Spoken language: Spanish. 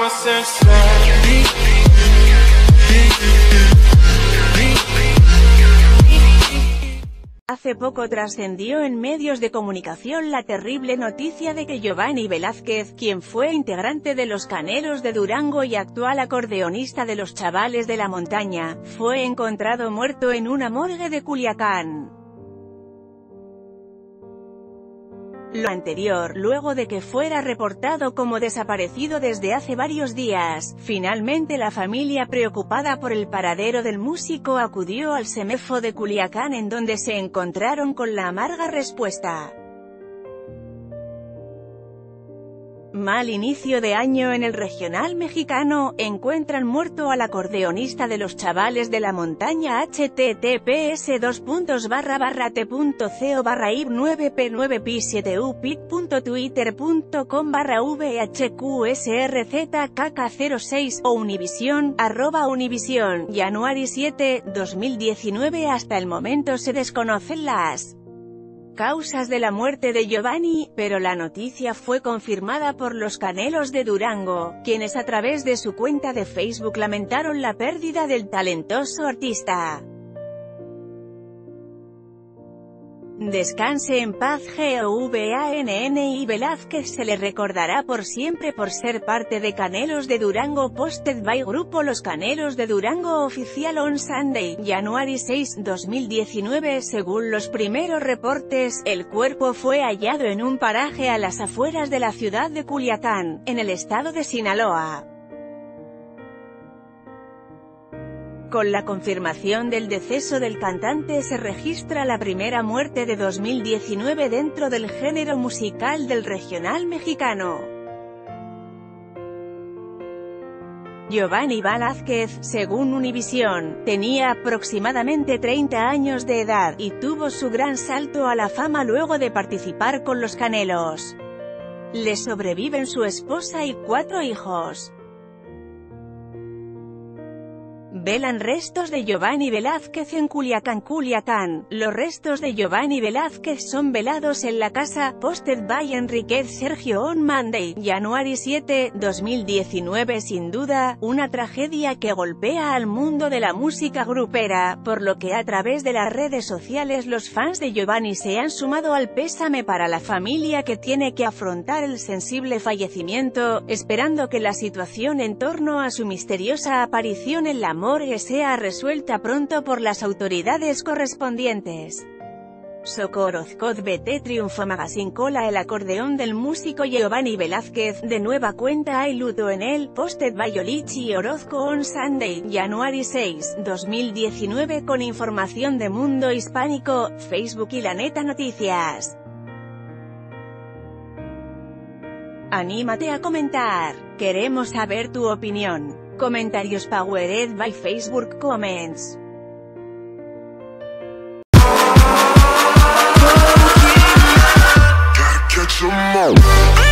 Hace poco trascendió en medios de comunicación la terrible noticia de que Giovanni Velázquez, quien fue integrante de Los Canelos de Durango y actual acordeonista de Los Chavales de la Montaña, fue encontrado muerto en una morgue de Culiacán. Lo anterior, luego de que fuera reportado como desaparecido desde hace varios días. Finalmente la familia, preocupada por el paradero del músico, acudió al CEMEFO de Culiacán, en donde se encontraron con la amarga respuesta: mal inicio de año en el regional mexicano, encuentran muerto al acordeonista de Los Chavales de la Montaña. https://t.co/ib9p9pi7u.twitter.com/vhqsrzkk06 o Univision, @Univision, January 7, 2019. Hasta el momento se desconocen las causas de la muerte de Giovanni, pero la noticia fue confirmada por Los Canelos de Durango, quienes a través de su cuenta de Facebook lamentaron la pérdida del talentoso artista. Descanse en paz Giovanni Velázquez. Se le recordará por siempre por ser parte de Canelos de Durango. Posted by Grupo Los Canelos de Durango Oficial on Sunday, January 6, 2019. Según los primeros reportes, el cuerpo fue hallado en un paraje a las afueras de la ciudad de Culiacán, en el estado de Sinaloa. Con la confirmación del deceso del cantante se registra la primera muerte de 2019 dentro del género musical del regional mexicano. Giovanni Velázquez, según Univision, tenía aproximadamente 30 años de edad, y tuvo su gran salto a la fama luego de participar con Los Canelos. Le sobreviven su esposa y 4 hijos. Velan restos de Giovanni Velázquez en Culiacán. Los restos de Giovanni Velázquez son velados en la casa. Posted by Enriquez Sergio on Monday, January 7, 2019. Sin duda, una tragedia que golpea al mundo de la música grupera, por lo que a través de las redes sociales los fans de Giovanni se han sumado al pésame para la familia, que tiene que afrontar el sensible fallecimiento, esperando que la situación en torno a su misteriosa aparición en la morgue sea resuelta pronto por las autoridades correspondientes. Socorozcod BT Triunfo Magazine. Cola el acordeón del músico Giovanni Velázquez, de nueva cuenta hay luto en él. Posted by Olichi Orozco on Sunday, January 6, 2019. Con información de Mundo Hispánico, Facebook y La Neta Noticias. Anímate a comentar. Queremos saber tu opinión. Comentarios powered by Facebook Comments. Gotta catch 'em all.